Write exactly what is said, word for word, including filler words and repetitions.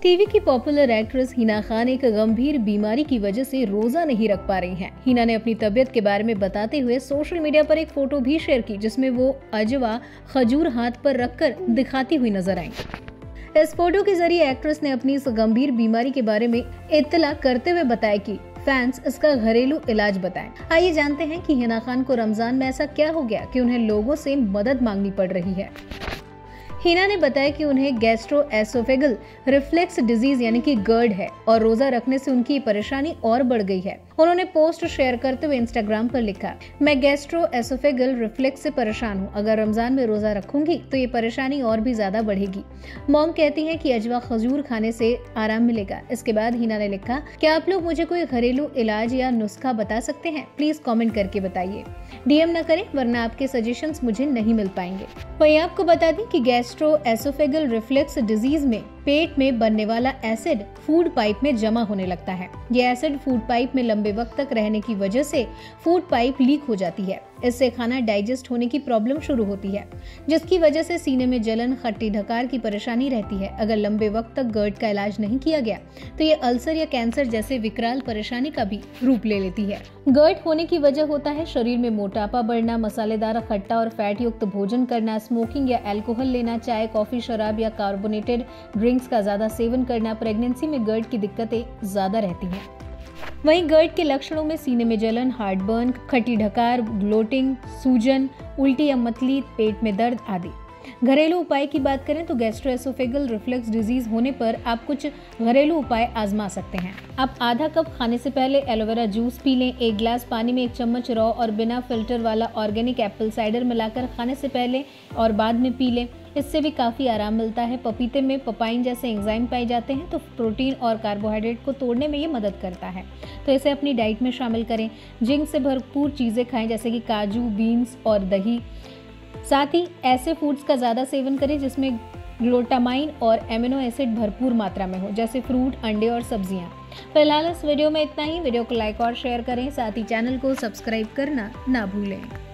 TV की popular actress Hina Khan एक गंभीर बीमारी की वजह से रोजा नहीं रख पा रही हैं। हिना ने अपनी तबीयत के बारे में बताते हुए सोशल मीडिया पर एक फोटो भी शेयर की, जिसमें वो अजवा खजूर हाथ पर रखकर दिखाती हुई नजर आई। इस फोटो के जरिए एक्ट्रेस ने अपनी इस गंभीर बीमारी के बारे में इत्तला करते हुए बताया कि फैंस इसका घरेलू इलाज बताएं। आइए जानते हैं कि हिना खान को रमजान में ऐसा क्या हो गया कि उन्हें लोगों से मदद मांगनी पड़ रही है। हिना ने बताया कि उन्हें गैस्ट्रोएसोफेगल रिफ्लेक्स डिजीज यानी कि गर्ड है और रोजा रखने से उनकी परेशानी और बढ़ गई है। उन्होंने पोस्ट शेयर करते हुए इंस्टाग्राम पर लिखा, मैं गैस्ट्रोएसोफेगल रिफ्लेक्स से परेशान हूँ। अगर रमजान में रोजा रखूंगी तो ये परेशानी और भी ज्यादा बढ़ेगी। मॉम कहती हैं कि अजवा खजूर खाने से आराम मिलेगा। इसके बाद हिना ने लिखा, क्या आप लोग मुझे कोई घरेलू इलाज या नुस्खा बता सकते हैं? प्लीज कॉमेंट करके बताइए। डीएम न करें वरना आपके सजेशंस मुझे नहीं मिल पाएंगे। वहीं आपको बता दें कि गैस्ट्रोएसोफेगल रिफ्लेक्स डिजीज में पेट में बनने वाला एसिड फूड पाइप में जमा होने लगता है। यह एसिड फूड पाइप में लंबे वक्त तक रहने की वजह से फूड पाइप लीक हो जाती है। इससे खाना डाइजेस्ट होने की प्रॉब्लम शुरू होती है, जिसकी वजह से सीने में जलन, खट्टी ढकार की परेशानी रहती है। अगर लंबे वक्त तक गर्ड का इलाज नहीं किया गया तो ये अल्सर या कैंसर जैसे विकराल परेशानी का भी रूप ले लेती है। गर्ड होने की वजह होता है शरीर में मोटापा बढ़ना, मसालेदार, खट्टा और फैट युक्त भोजन करना, स्मोकिंग या अल्कोहल लेना, चाय, कॉफी, शराब या कार्बोनेटेड ड्रिंक्स का ज्यादा सेवन करना। प्रेगनेंसी में गर्ड की दिक्कतें ज्यादा रहती हैं। वहीं गर्ड के लक्षणों में सीने में जलन, हार्टबर्न, खट्टी ढकार, ब्लोटिंग, सूजन, उल्टी या मतली, पेट में दर्द आदि। घरेलू उपाय की बात करें तो गैस्ट्रोएसोफेगल रिफ्लेक्स डिजीज होने पर आप कुछ घरेलू उपाय आजमा सकते हैं। आप आधा कप खाने से पहले एलोवेरा जूस पी लें। एक गिलास पानी में एक चम्मच रॉ और बिना फिल्टर वाला ऑर्गेनिक एप्पल साइडर मिलाकर खाने से पहले और बाद में पी लें। इससे भी काफी आराम मिलता है। पपीते में पपाइन जैसे एंजाइम पाए जाते हैं तो प्रोटीन और कार्बोहाइड्रेट को तोड़ने में ये मदद करता है, तो इसे अपनी डाइट में शामिल करें। जिंक से भरपूर चीजें खाएं जैसे कि काजू, बीन्स और दही। साथ ही ऐसे फूड्स का ज्यादा सेवन करें जिसमें ग्लूटामाइन और एमिनो एसिड भरपूर मात्रा में हो, जैसे फ्रूट, अंडे और सब्जियां। फिलहाल इस वीडियो में इतना ही। वीडियो को लाइक और शेयर करें, साथ ही चैनल को सब्सक्राइब करना ना भूलें।